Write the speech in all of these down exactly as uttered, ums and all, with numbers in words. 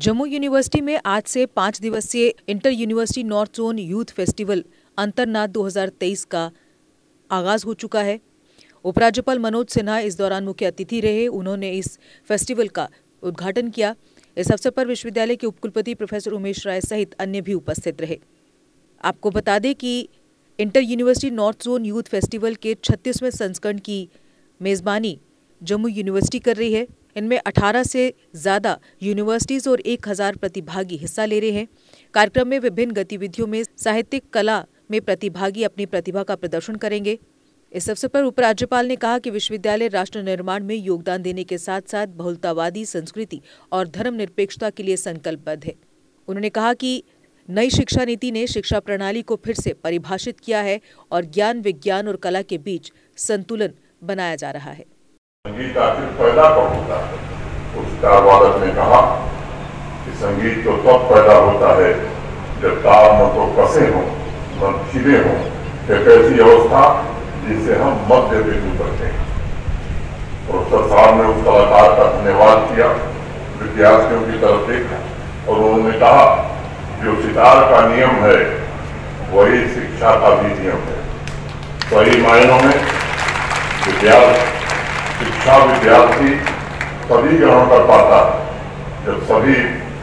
Jammu university में आज से पाँच दिवसीय inter university north zone youth festival Antarnaad दो हज़ार तेईस का आगाज हो चुका है। उपराज्यपाल मनोज सिन्हा इस दौरान मुख्य अतिथि रहे। उन्होंने इस फेस्टिवल का उद्घाटन किया। इस अवसर पर विश्वविद्यालय के उपकुलपति प्रोफेसर उमेश राय सहित अन्य भी उपस्थित रहे। आपको बता दें कि inter university north zone youth festival के छत्तीसवें संस्करण की मेजबानी जम्मू यूनिवर्सिटी कर रही है। इनमें अठारह से ज्यादा यूनिवर्सिटीज और एक हजार प्रतिभागी हिस्सा ले रहे हैं। कार्यक्रम में विभिन्न गतिविधियों में साहित्यिक कला में प्रतिभागी अपनी प्रतिभा का प्रदर्शन करेंगे। इस अवसर पर उपराज्यपाल ने कहा कि विश्वविद्यालय राष्ट्र निर्माण में योगदान देने के साथ साथ बहुलतावादी संस्कृति और धर्मनिरपेक्षता के लिए संकल्पबद्ध है। उन्होंने कहा कि नई शिक्षा नीति ने शिक्षा प्रणाली को फिर से परिभाषित किया है और ज्ञान, विज्ञान और कला के बीच संतुलन बनाया जा रहा है। संगीत आखिर पैदा कब होता है? उस कारवादक ने कहा कि संगीत तो तब पैदा होता है जब ताल न तो कसे हों न खिले हों, एक ऐसी अवस्था जिसे हम मध्य बिंदु करते हैं। प्रोफेसर साहब ने उस कलाकार का धन्यवाद किया, विद्यार्थियों की तरफ देखा और उन्होंने कहा जो सितार का नियम है वही शिक्षा का भी नियम है। सही मायनों में विद्यार्थी शिक्षा विद्यार्थी तभी ग्रहण कर पाता है जब सभी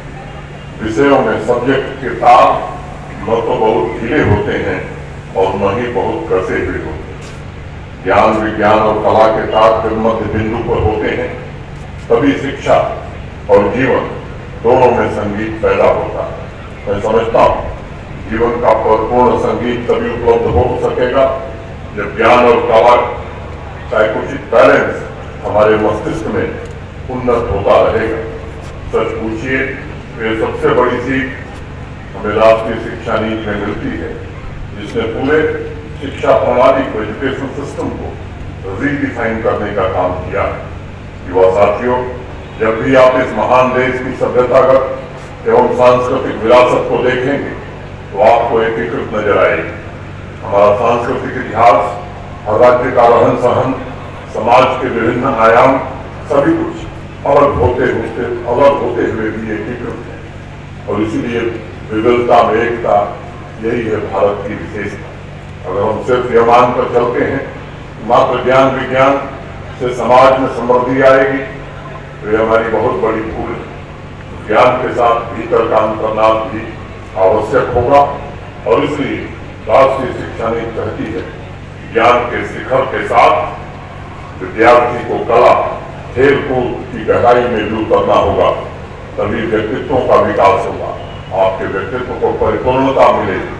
विषयों में सब्जेक्ट के ताल न तो बहुत ढीले होते हैं और न ही बहुत कसे हुए होते हैं। ज्ञान, विज्ञान और कला के ताल जब मध्य बिंदु पर होते हैं तभी शिक्षा और जीवन दोनों में संगीत पैदा होता है। मैं समझता हूँ जीवन का परिपूर्ण संगीत तभी उपलब्ध हो सकेगा जब ज्ञान और कला का एक उचित बैलेंस हमारे मस्तिष्क में उन्नत होता रहेगा। सच पूछिए ये सबसे बड़ी सीख हमें राष्ट्रीय शिक्षा नीति में मिलती है, जिसने पूरे शिक्षा प्रणाली को, एजुकेशन सिस्टम को रीडिफाइन करने का काम किया है। युवा साथियों, जब भी आप इस महान देश की सभ्यतागत एवं सांस्कृतिक विरासत को देखेंगे तो आपको एकीकृत नजर आएगी। हमारा सांस्कृतिक इतिहास, हर राज्य का रहन सहन, समाज के विभिन्न आयाम, सभी कुछ अलग होते होते अलग होते हुए भी एकीकृत है और इसीलिए विविधता में एकता, यही है भारत की विशेषता। अगर हम सिर्फ यह मानकर चलते हैं मात्र ज्ञान विज्ञान से समाज में समृद्धि आएगी तो यह हमारी बहुत बड़ी भूल है। ज्ञान के साथ भीतर का अंतर्नाद भी आवश्यक होगा और इसलिए राष्ट्रीय शिक्षा नीति कहती है ज्ञान के शिखर के साथ विद्यार्थी को कला, खेल कूद की गहराई में भी उतरना होगा, तभी व्यक्तित्वों का विकास होगा, आपके व्यक्तित्व को परिपूर्णता मिलेगी।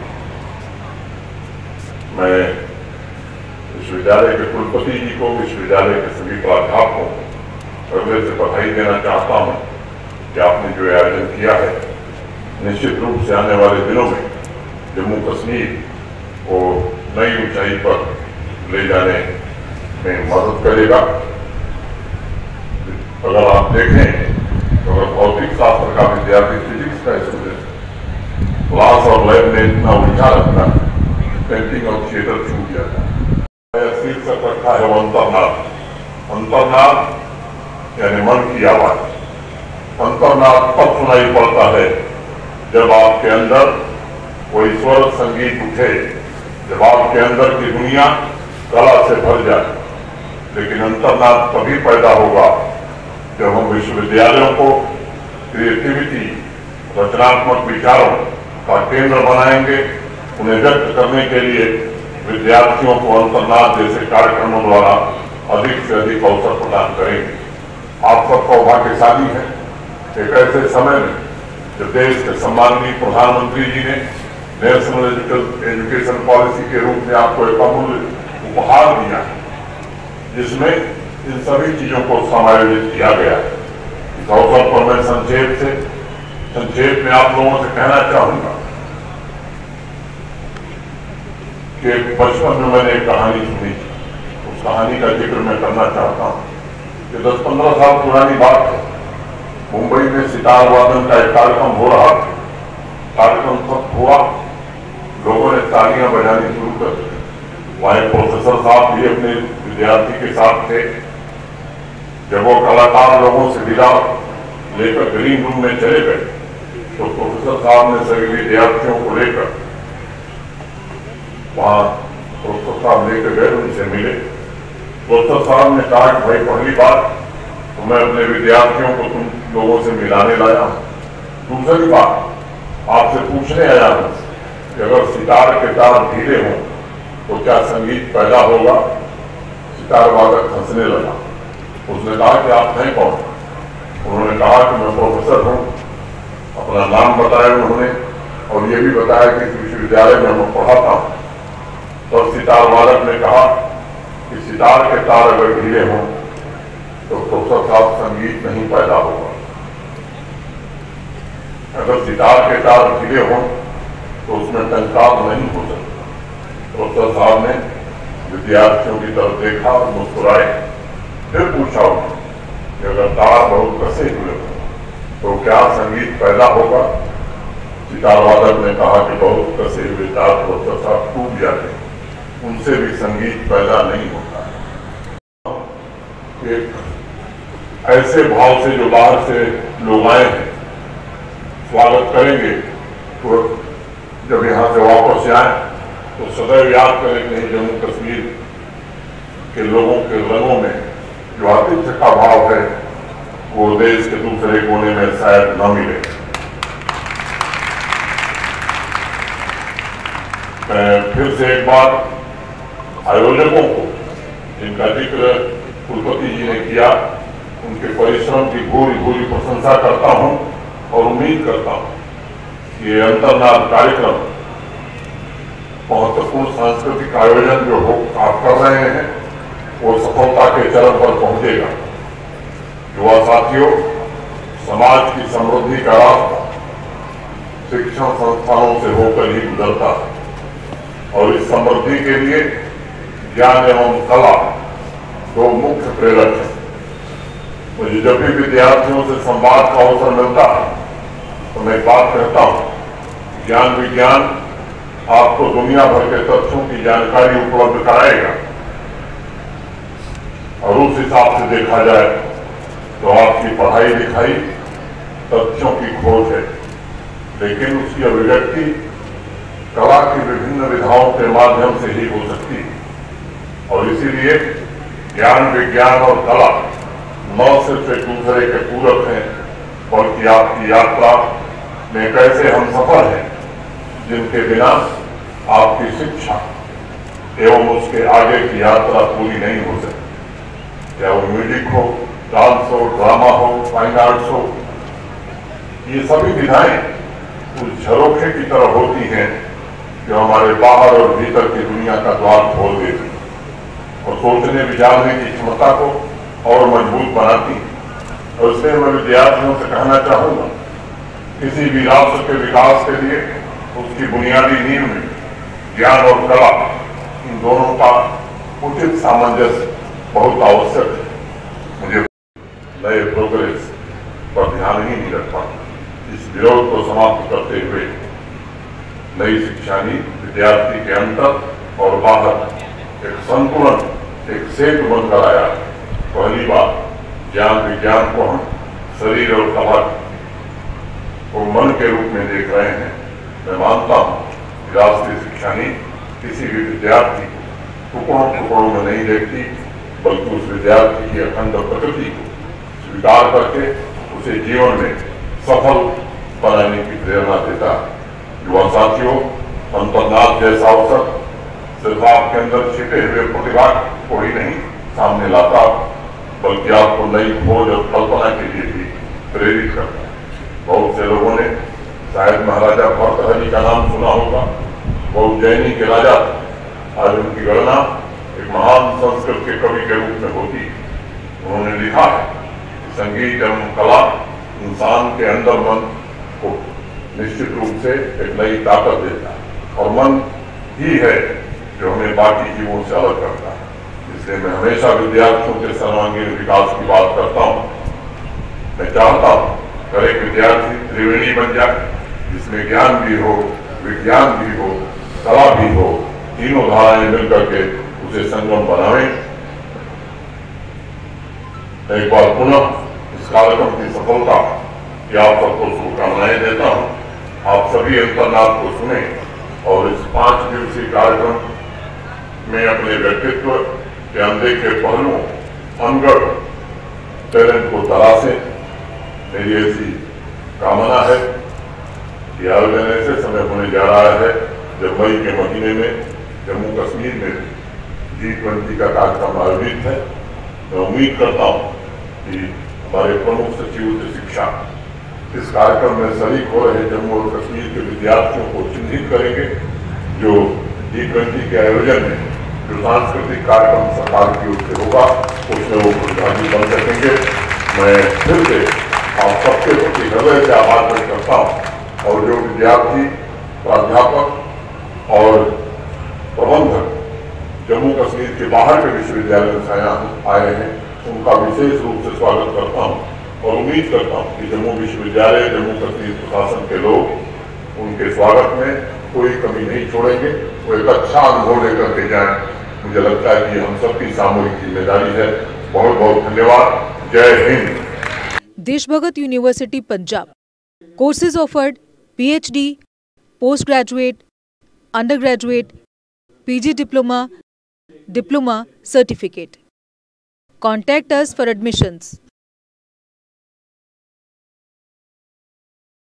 मैं विश्वविद्यालय के कुलपति जी को, विश्वविद्यालय के सभी प्राध्यापकों को हृदय से बधाई देना चाहता हूँ कि आपने जो आयोजन किया है निश्चित रूप से आने वाले दिनों में जम्मू कश्मीर को नई ऊंचाई पर ले जाने में मदद करेगा। अगर आप देखें तो अगर भौतिक शास्त्र का विद्यार्थी, फिजिक्स का स्टूडेंट क्लास और लैब में इतना उलझा रखता है, पेंटिंग और थिएटर छूट जाता है। शीर्षक रखा है अंतर्नाद। अंतर्नाद यानी मन की आवाज। अंतर्नाद तब सुनाई पड़ता है जब आपके अंदर कोई स्वर संगीत उठे, जब आपके अंदर की दुनिया कला से भर जाए। लेकिन अंतर्नाद तभी पैदा होगा जब हम विश्वविद्यालयों को क्रिएटिविटी, रचनात्मक विचारों का केंद्र बनाएंगे। उन्हें व्यक्त करने के लिए विद्यार्थियों को अंतर्नाद जैसे कार्यक्रमों द्वारा अधिक से अधिक अवसर प्रदान करेंगे। आप सबका भाग्यशाली है एक ऐसे समय में जब देश के सम्माननीय प्रधानमंत्री जी ने नेशनल एजुकेशन पॉलिसी के रूप में आपको एक अमूल्य उपहार दिया है, जिसमें इन सभी चीजों को समायोजित किया गया है। इस अवसर पर मैं संक्षेप से संक्षेप में आप लोगों से कहना चाहूंगा कि बचपन में मैंने एक कहानी सुनी थी। उस कहानी का जिक्र मैं करना चाहता हूँ कि दस पंद्रह साल पुरानी बात है। मुंबई में सितार वादन का एक कार्यक्रम हो रहा था। कार्यक्रम खत्म हुआ, लोगों ने तालियां बजानी शुरू कर दी। वहां एक प्रोफेसर साहब भी अपने विद्यार्थी के साथ थे। जब वो कलाकार लोगों से विदा लेकर ग्रीन रूम में चले गए तो प्रोफेसर साहब ने सभी विद्यार्थियों को लेकर वहां प्रोफेसर साहब लेकर गए, उनसे मिले। प्रोफेसर साहब ने कहा कि भाई पहली बात तो मैं अपने विद्यार्थियों को तुम लोगों से मिलाने लाया हूं, दूसरी बात आपसे पूछने आया हूं कि अगर सितार के तार ढीले हों तो क्या संगीत पैदा होगा। सितार वादक हंसने लगा। उसने कहा कि आप हैं कौन। उन्होंने कहा कि मैं प्रोफेसर हूं। अपना नाम बताया उन्होंने और ये भी बताया कि इस विश्वविद्यालय में मैं पढ़ाता हूं। तब सितार वादक ने कहा कि सितार के तार अगर ढीले हों तो प्रोफेसर साहब संगीत नहीं पैदा होगा। अगर सितार के तार ढीले हों तो उसमें टंकार नहीं हो सकता। प्रोफेसर साहब ने विद्यार्थियों की तरफ देखा और मुस्कुराए। फिर पूछा कि अगर तार बहुत कसे हुए हों तो क्या संगीत पैदा होगा। सितार वादक ने कहा कि बहुत कसे हुए तार प्रोफेसर साहब टूट जाते, उनसे भी संगीत पैदा नहीं होता। एक ऐसे भाव से जो बाहर से लोग आए हैं स्वागत करेंगे, तो जब यहाँ से वापस आए तो सदैव याद करें कि जम्मू कश्मीर के लोगों के रंगों में जो आतिथ्य का भाव है वो देश के दूसरे कोने में शायद न मिले। मैं फिर से एक बार आयोजकों को, जिनका जिक्र कुलपति जी ने किया, उनके परिश्रम की भूरी भूरी प्रशंसा करता हूं और उम्मीद करता हूं कि ये अंतर्नाद कार्यक्रम, महत्वपूर्ण सांस्कृतिक आयोजन जो हो आप कर रहे हैं वो सफलता के चरम पर पहुंचेगा। युवा साथियों, समाज की समृद्धि का रास्ता शिक्षण संस्थानों से होकर ही गुजरता है और इस समृद्धि के लिए ज्ञान एवं कला दो मुख्य प्रेरक हैं। मुझे जब भी विद्यार्थियों से संवाद का अवसर मिलता है तो मैं एक बात कहता हूं, ज्ञान विज्ञान आपको दुनिया भर के तथ्यों की जानकारी उपलब्ध कराएगा और उस हिसाब से देखा जाए तो आपकी पढ़ाई लिखाई तथ्यों की खोज है, लेकिन उसकी अभिव्यक्ति कला की विभिन्न विधाओं के माध्यम से ही हो सकती है। और इसीलिए ज्ञान विज्ञान और कला न सिर्फ एक दूसरे के पूरक हैं, बल्कि आपकी यात्रा में कैसे हम सफल हैं, जिनके बिना आपकी शिक्षा एवं उसके आगे की यात्रा पूरी नहीं हो सकती। चाहे वो म्यूजिक हो, डांस हो, ड्रामा हो, फाइन आर्ट्स हो, ये सभी विधाएं उस झरोखे की तरह होती हैं जो हमारे बाहर और भीतर की दुनिया का द्वार खोल देती और सोचने विचारने की क्षमता को और मजबूत बनाती है। और इसलिए मैं विद्यार्थियों से कहना चाहूंगा, किसी भी राष्ट्र के विकास के लिए उसकी बुनियादी नींव में ज्ञान और कला, इन दोनों का उचित सामंजस्य बहुत आवश्यक है। मुझे नए प्रोग्रेस पर ध्यान ही नहीं रख पाता। इस विरोध को समाप्त करते हुए नई शिक्षा नीति विद्यार्थी के अंदर और बाहर एक संतुलन, एक सेतु बनकर आया। पहली बात, ज्ञान विज्ञान को हम शरीर और कला को मन के रूप में देख रहे हैं। मैं मानता हूं कि राष्ट्रीय शिक्षा नीति किसी भी विद्यार्थी को टुकड़ों टुकड़ों में नहीं देखती, बल्कि उस विद्यार्थी की अखंड प्रकृति को स्वीकार करके उसे जीवन में सफल बनाने की प्रेरणा देता है। युवा साथियों, अंतर्नाद जैसा अवसर सिर्फ आपके अंदर छिपे हुए प्रतिभा को ही नहीं सामने लाता, बल्कि आपको नई खोज और कल्पना के लिए भी प्रेरित करता है। बहुत से लोगों ने शायद महाराजा भर्तृहरि का नाम सुना होगा। वो उज्जैनी के राजा, आज उनकी गणना एक महान संस्कृत के कवि के रूप में होती है। उन्होंने लिखा है कि संगीत एवं कला इंसान के अंदर मन को निश्चित रूप से एक नई ताकत देता है और मन ही है जो हमें बाकी जीवों से अलग करता है। इसलिए मैं हमेशा विद्यार्थियों के सर्वांगीण विकास की बात करता हूँ। मैं चाहता हूँ हर एक विद्यार्थी त्रिवेणी बन जाए, जिसमें ज्ञान भी हो, विज्ञान भी हो, कला भी हो, तीनों धाराएं मिलकर के उसे संगम बनावे। एक बार पुनः इस कार्यक्रम की सफलता कि आप सबको शुभकामनाएं देता हूँ। आप सभी अंतर्नाद को सुने और इस पांच दिवसीय कार्यक्रम में अपने व्यक्तित्व के अनदेखे पहलुओं, अनगढ़ टैलेंट को तलाशें। मेरी ऐसी कामना है कि आयोजन ऐसे समय होने जा रहा है जब मई के महीने में जम्मू कश्मीर में जी ट्वेंटी का कार्यक्रम आयोजित है। मैं उम्मीद करता हूँ कि हमारे प्रमुख सचिव उच्च शिक्षा इस कार्यक्रम में शरीक हो रहे जम्मू और कश्मीर के विद्यार्थियों को चिन्हित करेंगे जो जी ट्वेंटी के आयोजन में जो सांस्कृतिक कार्यक्रम सरकार की ओर से होगा उसमें वो प्रतिभागी बन सकेंगे। मैं फिर से आप सबके प्रति हृदय से आभार व्यक्त करता हूँ और जो विद्यार्थी, प्राध्यापक और प्रबंधक जम्मू कश्मीर के बाहर के विश्वविद्यालयों से आए हैं उनका विशेष रूप से स्वागत करता हूँ और उम्मीद करता हूँ कि जम्मू विश्वविद्यालय, जम्मू कश्मीर प्रशासन के लोग उनके स्वागत में कोई कमी नहीं छोड़ेंगे, वो एक अच्छा अनुभव लेकर के जाएं। मुझे लगता है कि हम सबकी सामूहिक जिम्मेदारी है। बहुत बहुत धन्यवाद। जय Hind. Deshbhagat university Punjab courses offered PhD, post graduate, under graduate, PG diploma, diploma certificate. Contact us for admissions.